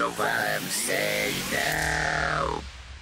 know what I'm saying now.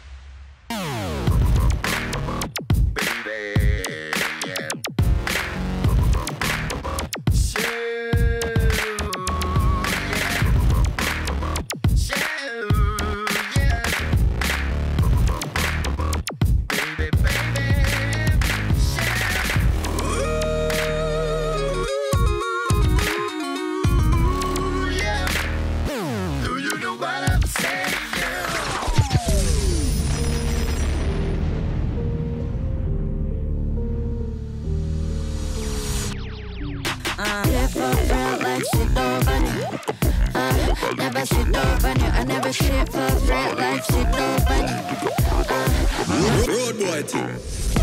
Live for real like shit over you. Never shit over you. I never shit for real like shit over you. Road boy team.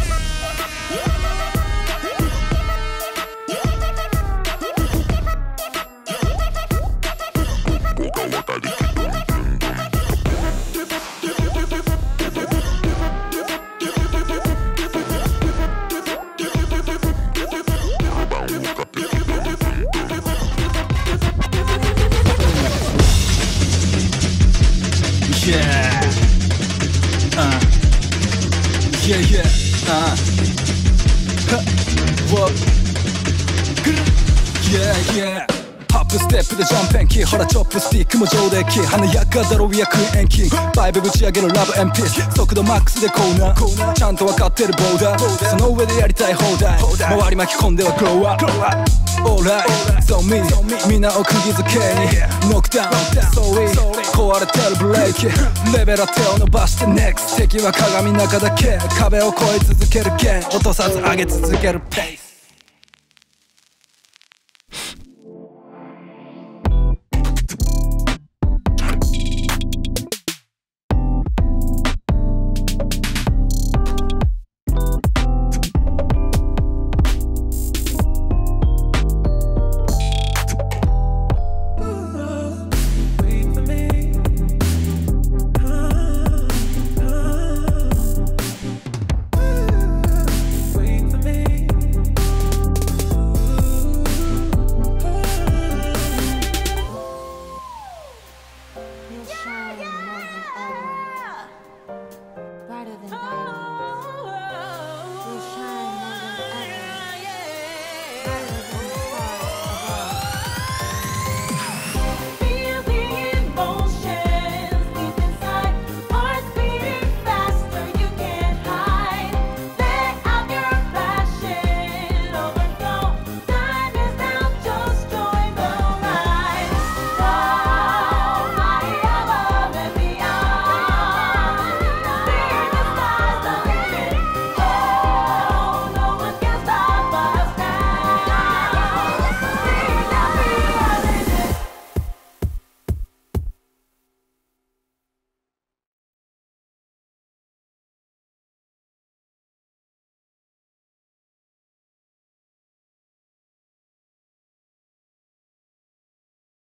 ハップステップでジャンプ延期ほらチョップスティックも上出来華やかだろう役延期バイブぶち上げるラブエンピース速度マックスでコーナーちゃんと分かってるボーダーその上でやりたい放題周り巻き込んではグローアップAlright, so me みんなを釘付けにノックダウン Sorry 壊れてるブレーキレベルは手を伸ばして NEXT 敵は鏡の中だけ壁を越え続ける剣落とさず上げ続けるペース